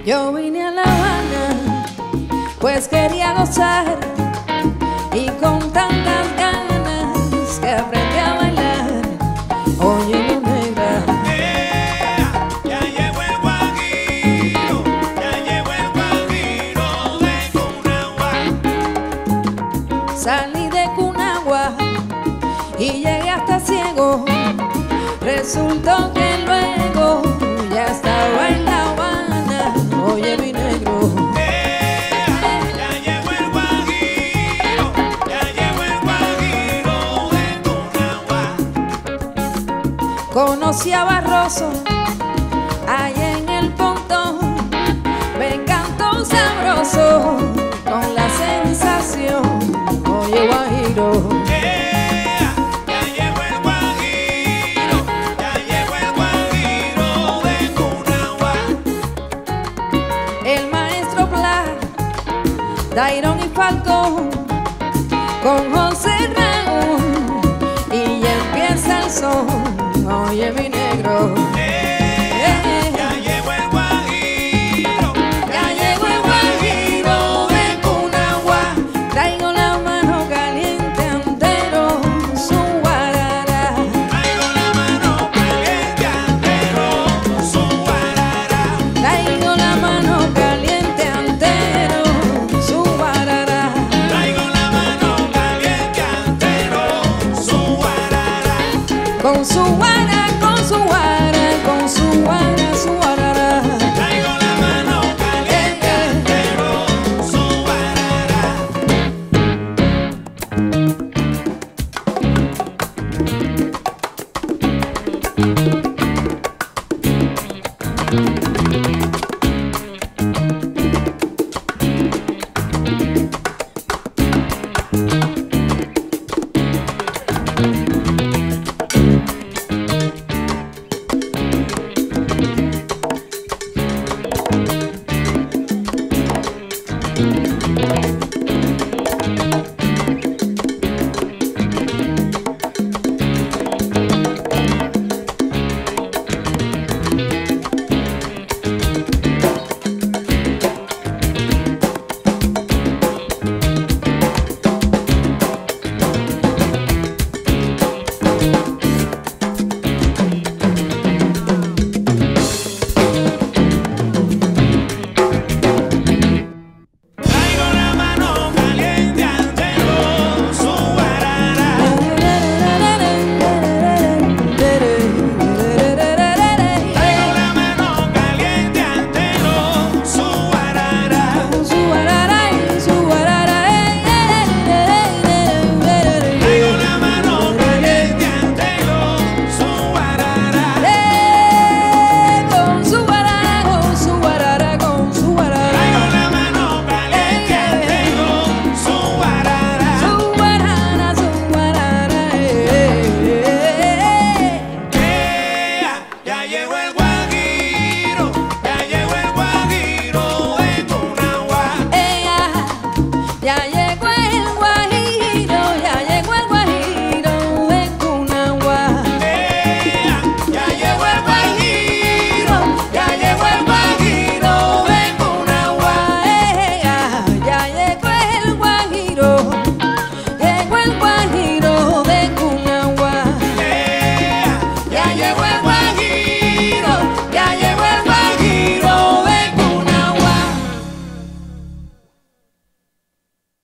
Yo vine a La Habana, pues quería gozar, y con tantas ganas que aprendí a bailar. Oye, mi negra, ya llegó el güajiro, ya llegó el güajiro de Cunagua. salí de Cunagua y llegué hasta Ciego. Resultó que luego ya estaba en La Habana. Oye, mi negro, ya llegó el güajiro, ya llegó el güajiro de Cunagua. conocí a Barroso allá en el pontón. Me encantó sabroso con la sensación. Oye, güajiro, Ya llegó el güajiro, ya llegó el güajiro de Cunagua. el maestro Pla, Dayron y Falcón, con José Raúl, y ya empieza el son. Oye, mi negro, Ya llegó el güajiro, ya llegó el güajiro de Cunagua. Traigo la mano caliente entero, su guarara. traigo la mano caliente entero, su guarara. Traigo la mano caliente entero, su guarara. Traigo la mano caliente entero, su guarara. Con su guara, con su guara, con su guara, su guarara. Traigo la mano caliente entero, su guarara.